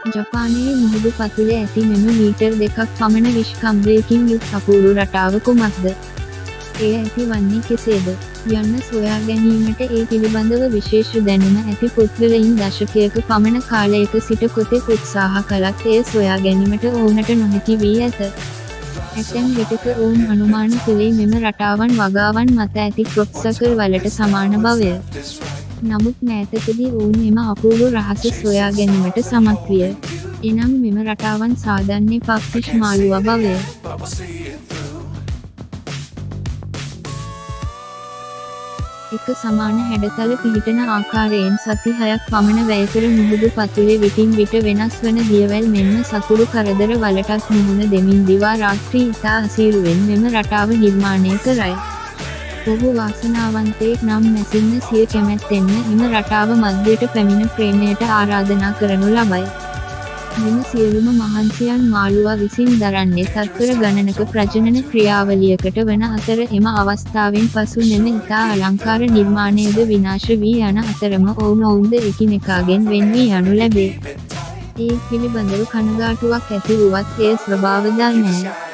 ජපානයේ මුහුදු පතුලේ ඇති මෙම මීටර් 2ක් පමණ විෂ්කම්භයකින් යුත් අපූරු රටාව කුමක්ද? එය ඇතිවන්නේ කෙසේද? යන්න සොයා ගැනීමට ඒ පිළිබඳව විශේෂ දැනුම ඇති පුද්ගලයින් දශකයක පමණ කාලයක සිට කොතෙක් උත්සාහ කළත් එය සොයා ගැනීමට ඔවුනට නොහැකි වී ඇත. ඇතැම් විටක ඔවුන් අනුමාන කළේ මෙම රටාවන් වගාවන් මත ඇති ක්‍රොප් සර්කල් වලට සමාන බවය. නමුත් මෑතකදී ඔවුන් එම අපූරු රහස සොයා ගැනීමට සමත් විය. එනම් මෙම රටාවන් සාදන්නේ පක්ෂිෂ් මාළුවා බවය. එක සමාන හැඩතල පිහිටන ආකාරයෙන් සති 6ක් පමණ වැය කර මුහුදු පතුලේ විටින් විට වෙනස් වන දියවැල් මෙන්ම සතුරු කරදර වලටත් මුහුණ දෙමින් දිවා රාත්‍රී ඉතා අසීරුවෙන් මෙම රටාව නිර්මාණය කරයි. ඔහු වාසනාවන්තයෙක් නම් මැසින්න සිය කැමැත්තෙන්ම එම රටාව මධ්‍යයට පැමිණ ප්‍රේමයට ආරාධනා කරනු ලබයි. මෙම සියලුම මහන්සියන් මාළුවා විසින් දරන්නේ තත්පර ගණනක ප්‍රජනන ක්‍රියාවලියකට වන අතර එම අවස්ථාවෙන් පසු මෙම ඉතා අලංකාර නිර්මාණයද විනාශ වී යන අතරම ඔවුන්ද එකිනෙකාගෙන් වෙන් වී යනු ලැබේ. ඒ පිළිබඳව කනගාටුවක් ඇති වුවත් එය ස්වභාව ධර්මයයි.